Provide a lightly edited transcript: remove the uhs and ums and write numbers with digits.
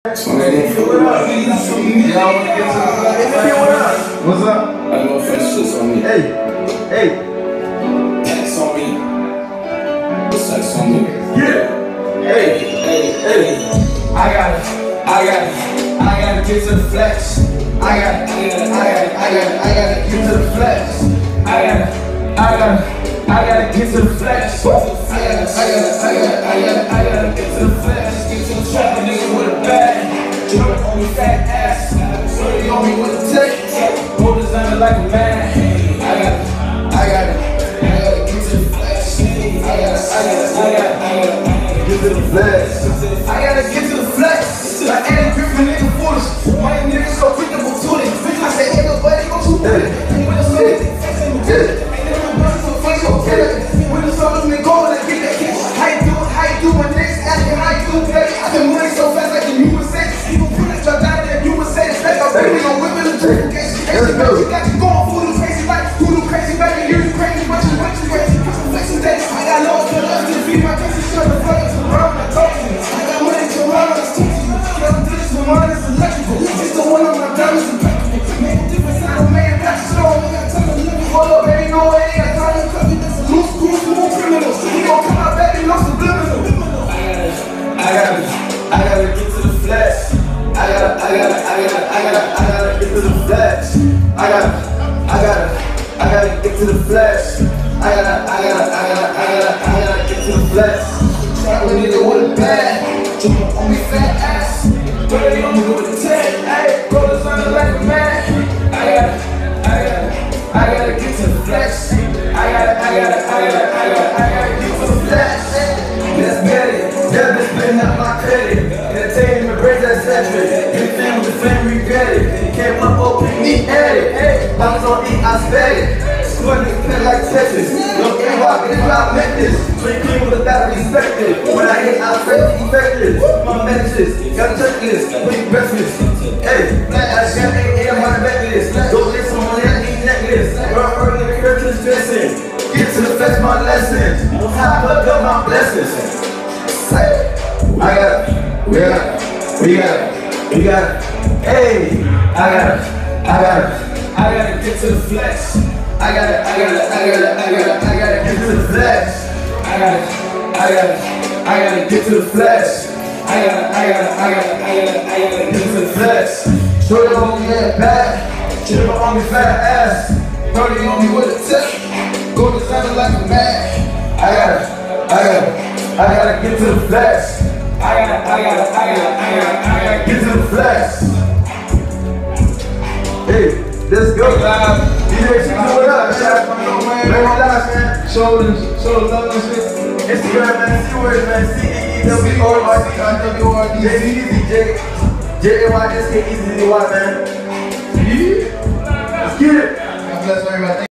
What's up? I know friendships on me. Hey. Sex on me. Sex on me. Yeah. Hey. I gotta get to the flex. I gotta get to the flex. I gotta get to the flex. I gotta get to the flex. Get to the trap, a nigga with a bag. Jump on me fat ass. Really on me with a tech. More designer like a man. I gotta get to the flex. I gotta get to the flex. I gotta get to the flex. Like Andy Griffin, nigga foolish. My niggas so quick to move to it. I say everybody go to it. When it's lit, ain't never bust to a face or kill it. When it's all of me go, let's get that kick. How you do my niggas asking how you do, baby. I can money so fast like the USA. You gon' put it down there, you would say it's like a baby. I'm whipping the drink. You got you going for the crazy like who the crazy baby. You crazy, but you crazy. Put some flexing days. I got low to love to feed my crazy shut the fuck to run. I talk to you. I got money to run. I teach you. Gotta do this with mine. It's electrical. It's the one of my diamonds impeccable. Make a difference. I don't man. That's strong. I got time to live. Hold up, baby. No way. I got time to cut me. This is loose school, smooth criminals. We gon' come out, baby. No subliminal. I gotta get to the flex. I gotta get to the flex. I gotta get to the flex. I gotta get to the flex. Trap a nigga with a bag. Jump on me fat ass. Dirty on me with a tech. Ayy, brothers on the like a man. I gotta get to the flex. I gotta get to the flex. Let's get it. Yeah, this been up my credit. Entertainment brings that centric. Big fan with the fame, regret it. Came up, open, me at it. Hey, I was on E, I sped it. Squad niggas play like Tetris. Don't get rock, it's not like this. Play clean with a battle respected. When I hit, I spray the effective. My messages, got a checklist, quick breakfast. Hey, I got 8 a.m. on the necklace. Don't listen on that neat necklace. Early in the curtains dressing. Get to the flex, my lessons. Top up my blessings. We got it. Hey, I gotta get to the flex. I gotta get to the flex. I gotta get to the flex. I gotta get to the flex. Shorty on me at back, chip on me fat ass. 30 on me with a tip, go designer like a man. I gotta get to the flex. I gotta get to the flex. Hey, let's go. DJ, what up, man? Very nice, man. Show the love and shit. Instagram, man. See where it's, man. CEWRD. JAYSKEZZY, man. Let's get it. God bless everybody.